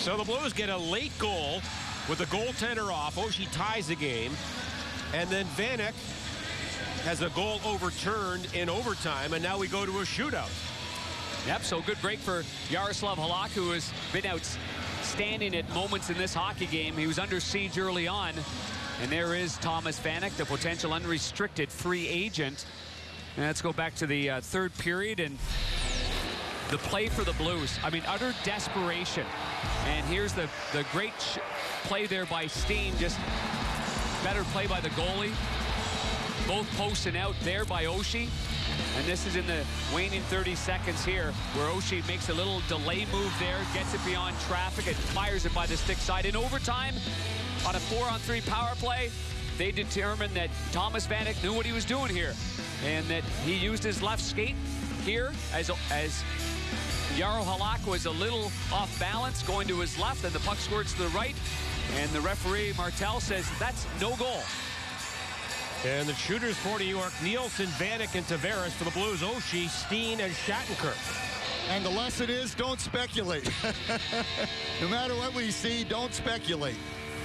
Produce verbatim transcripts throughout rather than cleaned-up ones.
So the Blues get a late goal with the goaltender off. Oshie ties the game. And then Vanek has a goal overturned in overtime, and now we go to a shootout. Yep, so good break for Yaroslav Halak, who has been outstanding at moments in this hockey game. He was under siege early on. And there is Thomas Vanek, the potential unrestricted free agent. And let's go back to the uh, third period and the play for the Blues. I mean, utter desperation. And here's the, the great sh play there by Steen. Just better play by the goalie. Both posting out there by Oshie. And this is in the waning thirty seconds here, where Oshie makes a little delay move there, gets it beyond traffic, and fires it by the stick side. In overtime, on a four on three power play, they determined that Thomas Vanek knew what he was doing here, and that he used his left skate here as, as Jaro Halak was a little off balance, going to his left, and the puck squirts to the right, and the referee, Martel, says that's no goal. And the shooters for New York, Nielsen, Vanek, and Tavares. For the Blues, Oshie, Steen, and Shattenkirk. And the lesson is, don't speculate. No matter what we see, don't speculate.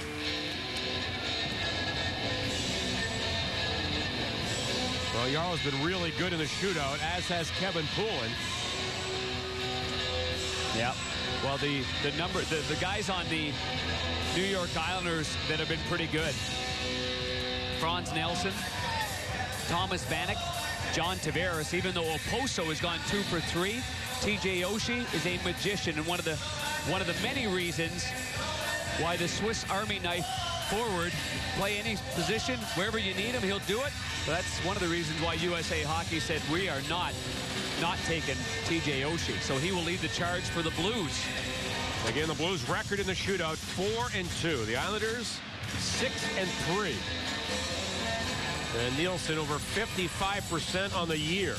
Well, Jarl's been really good in the shootout, as has Kevin Poulin. Yeah. Well, the the number the, the guys on the New York Islanders that have been pretty good. Franz Nelson, Thomas Vanek, John Tavares. Even though Oposo has gone two for three, T J Oshie is a magician, and one of the one of the many reasons why the Swiss Army knife forward, play any position, wherever you need him, he'll do it. So that's one of the reasons why U S A Hockey said we are not not taking T J Oshie. So he will lead the charge for the Blues. Again, the Blues record in the shootout, four and two. The Islanders, six and three. And Nielsen over fifty-five percent on the year.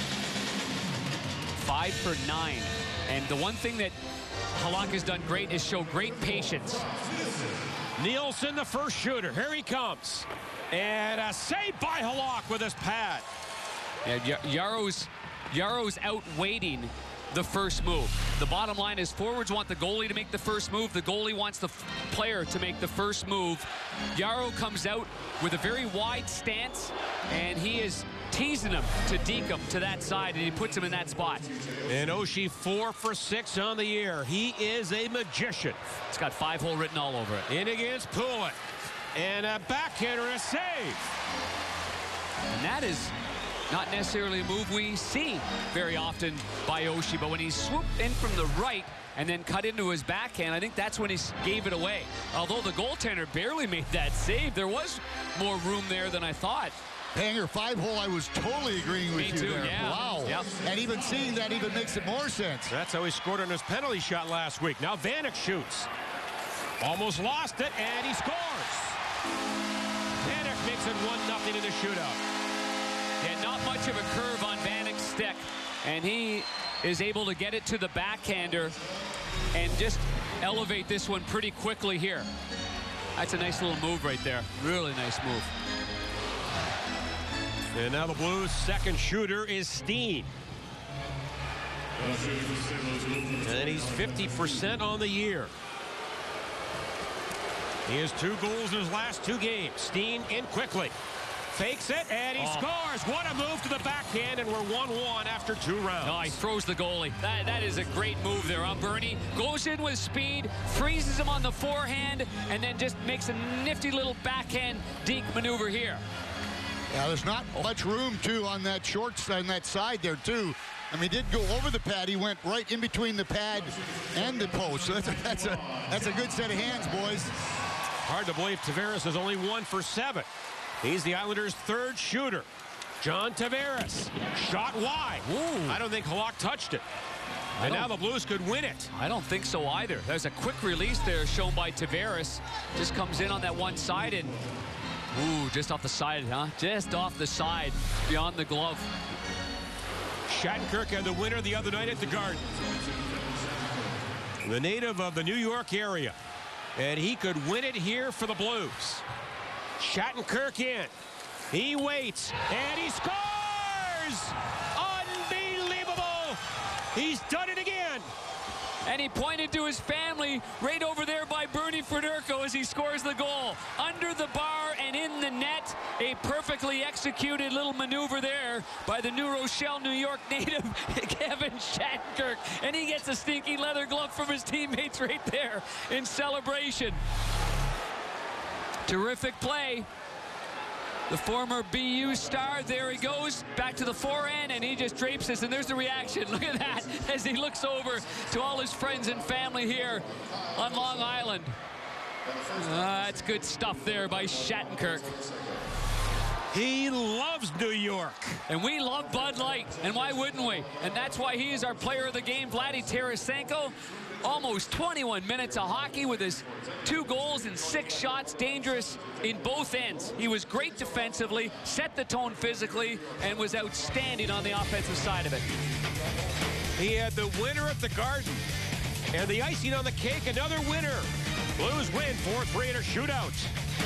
Five for nine. And the one thing that Halak has done great is show great patience. Nielsen, the first shooter. Here he comes. And a save by Halak with his pad. And Yaro's, Yaro's out waiting the first move. The bottom line is forwards want the goalie to make the first move. The goalie wants the player to make the first move. Jaro comes out with a very wide stance, and he is teasing him to deke him to that side, and he puts him in that spot. And Oshie four for six on the year. He is a magician. It's got five hole written all over it. In against Poulin. And a backhander, a save. And that is not necessarily a move we see very often by Oshie, but when he swooped in from the right and then cut into his backhand, I think that's when he gave it away. Although the goaltender barely made that save, there was more room there than I thought. Panger, five hole, I was totally agreeing with Me you too, there. yeah. Wow. Yep. And even seeing that even makes it more sense. That's how he scored on his penalty shot last week. Now Vanek shoots. Almost lost it, and he scores. Vanek makes it one nothing in the shootout. Yeah, not much of a curve on Vanek's stick, and he is able to get it to the backhander and just elevate this one pretty quickly here. That's a nice little move right there. Really nice move. And now the Blues' second shooter is Steen. And he's fifty percent on the year. He has two goals in his last two games. Steen in quickly. Fakes it, and he oh. scores. What a move to the backhand, and we're one one after two rounds. Oh, he throws the goalie. That, that is a great move there on Bernie. Goes in with speed, freezes him on the forehand, and then just makes a nifty little backhand deke maneuver here. Yeah, there's not much room, too, on that short on that side there, too. I mean, he did go over the pad. He went right in between the pad and the post. So that's a, that's a, that's a good set of hands, boys. Hard to believe Tavares is only one for seven. He's the Islanders' third shooter. John Tavares. Shot wide. Ooh. I don't think Halak touched it. And now the Blues could win it. I don't think so either. There's a quick release there shown by Tavares. Just comes in on that one side and, ooh, just off the side, huh? Just off the side, beyond the glove. Shattenkirk had the winner the other night at the Garden. The native of the New York area. And he could win it here for the Blues. Shattenkirk in. He waits, and he scores! Unbelievable! He's done it again! And he pointed to his family play right over there by Bernie Federko as he scores the goal. Under the bar and in the net. A perfectly executed little maneuver there by the New Rochelle, New York native Kevin Shattenkirk. And he gets a stinky leather glove from his teammates right there in celebration. Terrific play. The former B U star, there he goes, back to the forehand, and he just drapes us, and there's the reaction. Look at that, as he looks over to all his friends and family here on Long Island. Uh, that's good stuff there by Shattenkirk. He loves New York. And we love Bud Light, and why wouldn't we? And that's why he is our player of the game, Vladdy Tarasenko. Almost twenty-one minutes of hockey with his two goals and six shots, dangerous in both ends. He was great defensively, set the tone physically, and was outstanding on the offensive side of it. He had the winner at the Garden. And the icing on the cake, another winner. Blues win four three in a shootout.